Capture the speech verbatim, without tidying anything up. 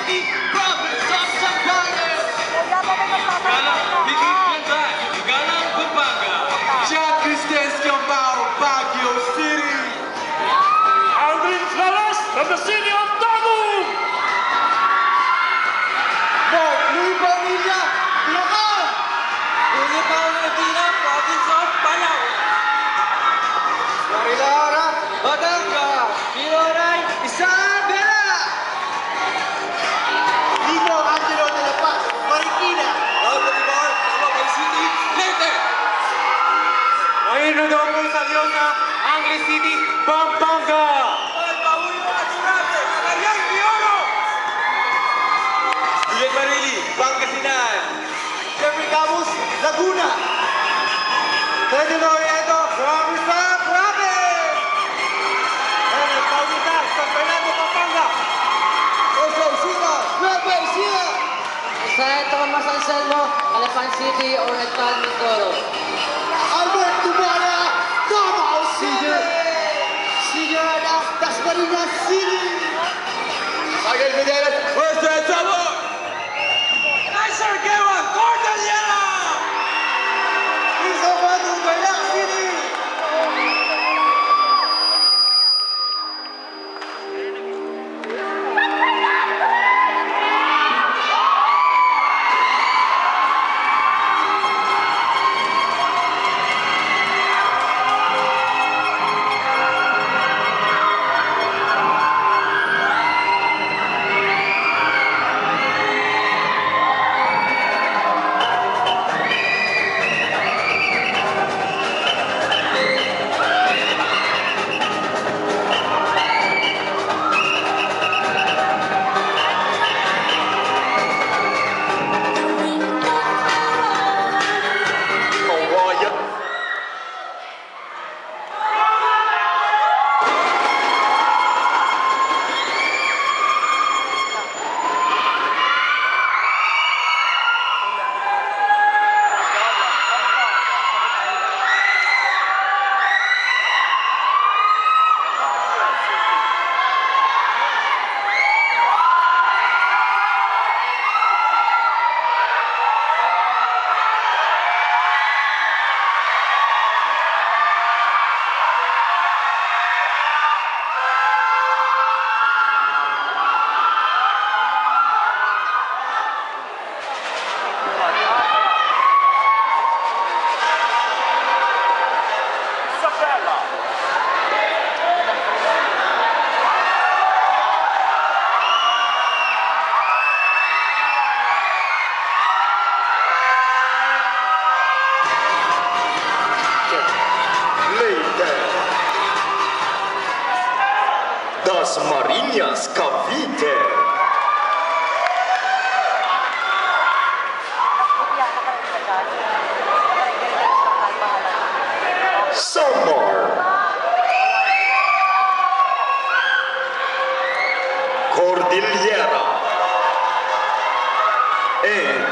City, province of Zamboanga. Galang Bigitganda, Galang Pampanga. Jack Cristians Kiambao, Baguio City. Aldrin Flores from the city of Tagum. Mark Louis Bonilla, Bulacan. Julio Paul Medina, province of Palau. Marilara, Batangas. Piloray, Isabela. Nico Angelo de la Paz, Marikina. Alcatibar, Caloocan City, Leyte. Ayun daw po sa Diosa, Angeles City, Pampanga. Paulio Aturate, Cagayan de Oro. Juliet Marili, Pangasinan. Jeffrey Camus, Laguna. Pedro Norieto, from Rizal, Province. Enes Paulita, San Fernando, Pampanga. Jose Sina, Nueva Ecija. Israel Thomas Anselmo, Calapan City, Oriental Mindoro. Albert Tumara, Davao City. Señora Dasmariñas City. Miguel Fidelis, Western Sabor. Kaiser Gewan, Cordillera. Isabel Gayak City. Dasmariñas, Cavite. Samar. Cordillera. And